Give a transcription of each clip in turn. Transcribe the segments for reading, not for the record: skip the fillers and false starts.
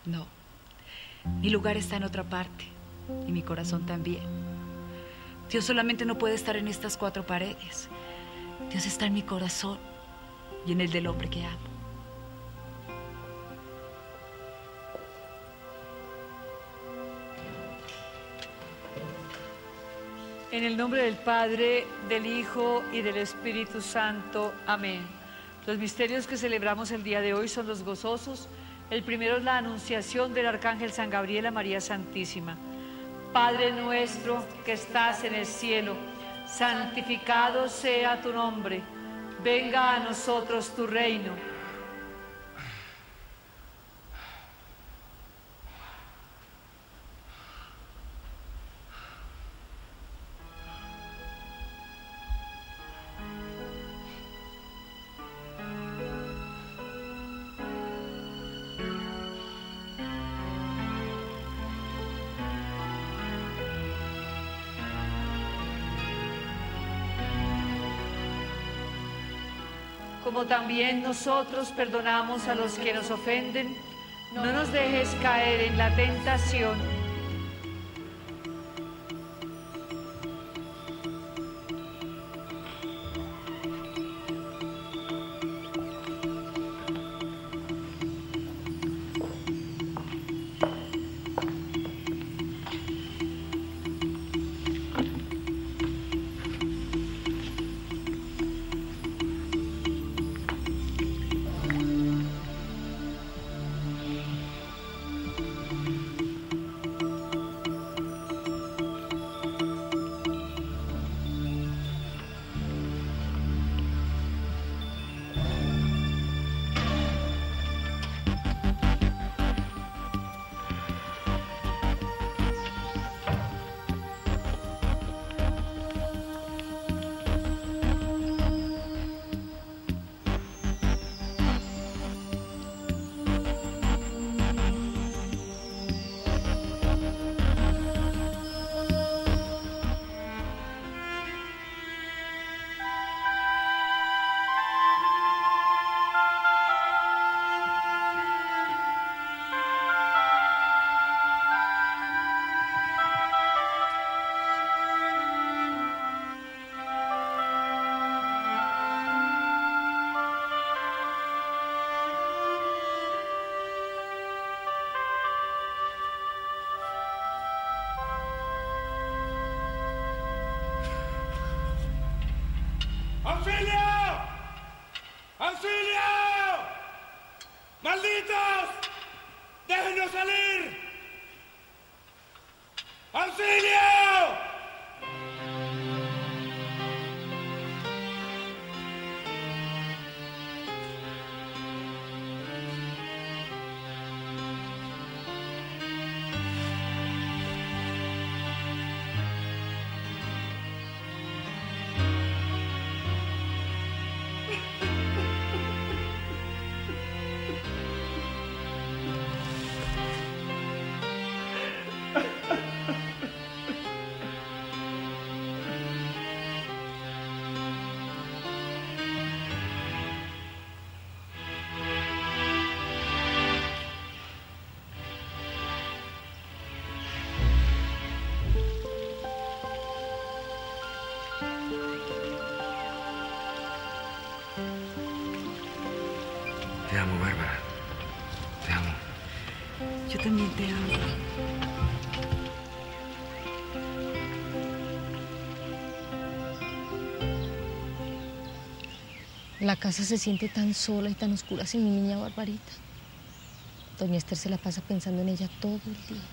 No, mi lugar está en otra parte y mi corazón también. Dios solamente no puede estar en estas 4 paredes. Dios está en mi corazón y en el del hombre que amo. En el nombre del Padre, del Hijo y del Espíritu Santo. Amén. Los misterios que celebramos el día de hoy son los gozosos. El primero es la anunciación del Arcángel San Gabriel a María Santísima. Padre nuestro que estás en el cielo, santificado sea tu nombre. Venga a nosotros tu reino. Como también nosotros perdonamos a los que nos ofenden, no nos dejes caer en la tentación. ¡Auxilio! ¡Auxilio! ¡Malditos! ¡Déjenos salir! ¡Auxilio! Te amo, Bárbara. Te amo. Yo también te amo. La casa se siente tan sola y tan oscura sin mi niña Barbarita. Doña Esther se la pasa pensando en ella todo el día.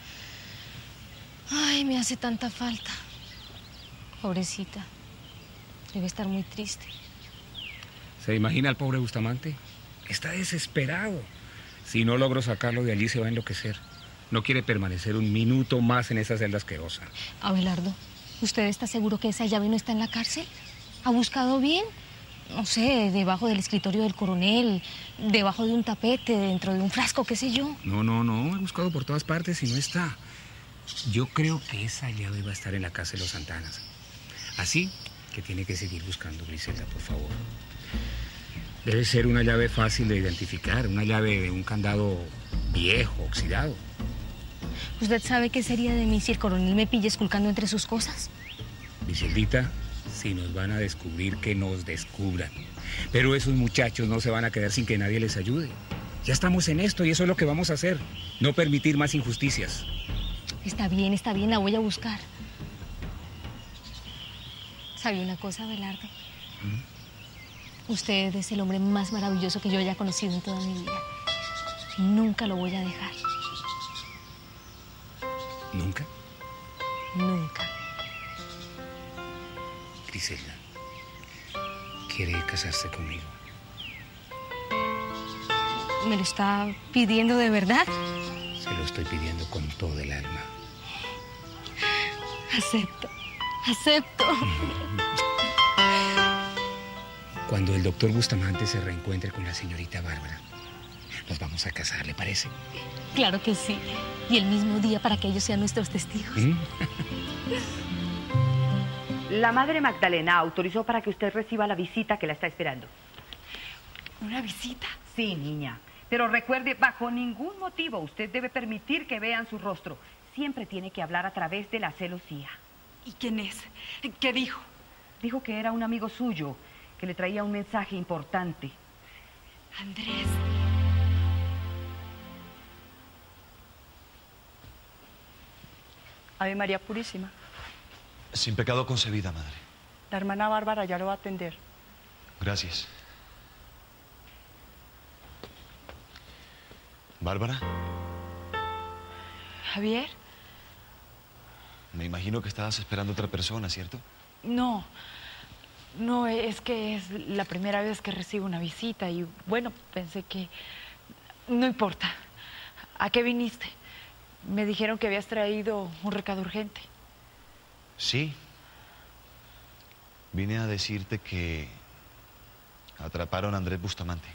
Ay, me hace tanta falta. Pobrecita. Debe estar muy triste. ¿Se imagina al pobre Bustamante? Está desesperado. Si no logro sacarlo de allí, se va a enloquecer. No quiere permanecer un minuto más en esa celda asquerosa. Abelardo, ¿usted está seguro que esa llave no está en la cárcel? ¿Ha buscado bien? No sé, debajo del escritorio del coronel, debajo de un tapete, dentro de un frasco, qué sé yo. No. He buscado por todas partes y no está. Yo creo que esa llave va a estar en la casa de los Santanas. Así que tiene que seguir buscando, Griselda, por favor. Debe ser una llave fácil de identificar, una llave de un candado viejo, oxidado. ¿Usted sabe qué sería de mí si el coronel me pilla esculcando entre sus cosas? Griseldita, si nos van a descubrir, que nos descubran. Pero esos muchachos no se van a quedar sin que nadie les ayude. Ya estamos en esto y eso es lo que vamos a hacer. No permitir más injusticias. Está bien, la voy a buscar. ¿Sabe una cosa, Abelardo? Usted es el hombre más maravilloso que yo haya conocido en toda mi vida. Nunca lo voy a dejar. ¿Nunca? Nunca. Griselda, ¿quiere casarse conmigo? ¿Me lo está pidiendo de verdad? Se lo estoy pidiendo con todo el alma. Acepto, acepto. Cuando el doctor Bustamante se reencuentre con la señorita Bárbara, nos vamos a casar, ¿le parece? Claro que sí. Y el mismo día para que ellos sean nuestros testigos. La madre Magdalena autorizó para que usted reciba la visita que la está esperando. ¿Una visita? Sí, niña. Pero recuerde, bajo ningún motivo usted debe permitir que vean su rostro. Siempre tiene que hablar a través de la celosía. ¿Y quién es? ¿Qué dijo? Dijo que era un amigo suyo, que le traía un mensaje importante. Andrés. Ave María Purísima. Sin pecado concebida, madre. La hermana Bárbara ya lo va a atender. Gracias. ¿Bárbara? ¿Javier? Me imagino que estabas esperando a otra persona, ¿cierto? No, es que es la primera vez que recibo una visita y bueno, pensé que... No importa. ¿A qué viniste? Me dijeron que habías traído un recado urgente. Sí. Vine a decirte que atraparon a Andrés Bustamante.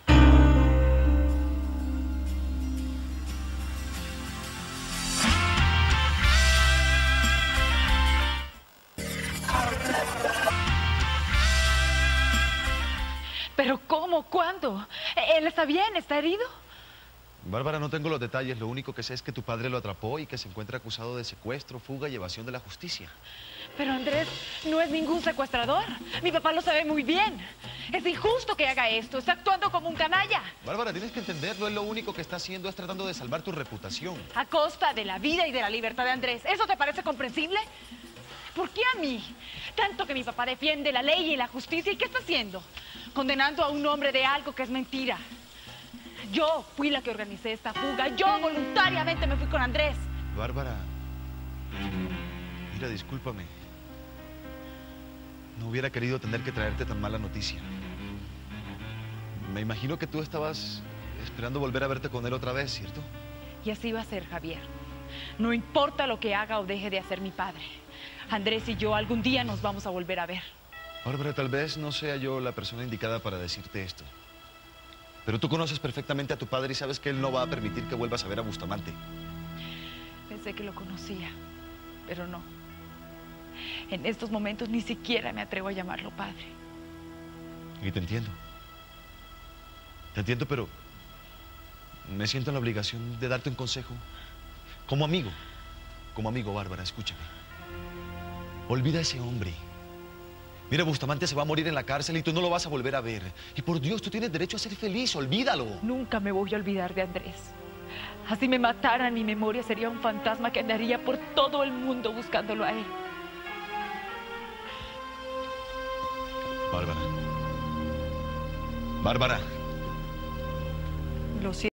¿Pero cómo? ¿Cuándo? ¿Él está bien? ¿Está herido? Bárbara, no tengo los detalles. Lo único que sé es que tu padre lo atrapó y que se encuentra acusado de secuestro, fuga y evasión de la justicia. Pero Andrés no es ningún secuestrador. Mi papá lo sabe muy bien. Es injusto que haga esto. Está actuando como un canalla. Bárbara, tienes que entenderlo. Él lo único que está haciendo es tratando de salvar tu reputación. A costa de la vida y de la libertad de Andrés. ¿Eso te parece comprensible? ¿Por qué a mí? Tanto que mi papá defiende la ley y la justicia. ¿Y qué está haciendo? Condenando a un hombre de algo que es mentira. Yo fui la que organicé esta fuga. Yo voluntariamente me fui con Andrés. Bárbara, mira, discúlpame. No hubiera querido tener que traerte tan mala noticia. Me imagino que tú estabas esperando volver a verte con él otra vez, ¿cierto? Y así va a ser, Javier. No importa lo que haga o deje de hacer mi padre. Andrés y yo algún día nos vamos a volver a ver. Bárbara, tal vez no sea yo la persona indicada para decirte esto. Pero tú conoces perfectamente a tu padre y sabes que él no va a permitir que vuelvas a ver a Bustamante. Pensé que lo conocía, pero no. En estos momentos ni siquiera me atrevo a llamarlo padre. Y te entiendo. Te entiendo, pero me siento en la obligación de darte un consejo. Como amigo, Bárbara, escúchame. Olvida a ese hombre. Mira, Bustamante se va a morir en la cárcel y tú no lo vas a volver a ver. Y por Dios, tú tienes derecho a ser feliz, olvídalo. Nunca me voy a olvidar de Andrés. Así me mataran, mi memoria sería un fantasma que andaría por todo el mundo buscándolo a él. Bárbara. Bárbara. Lo siento.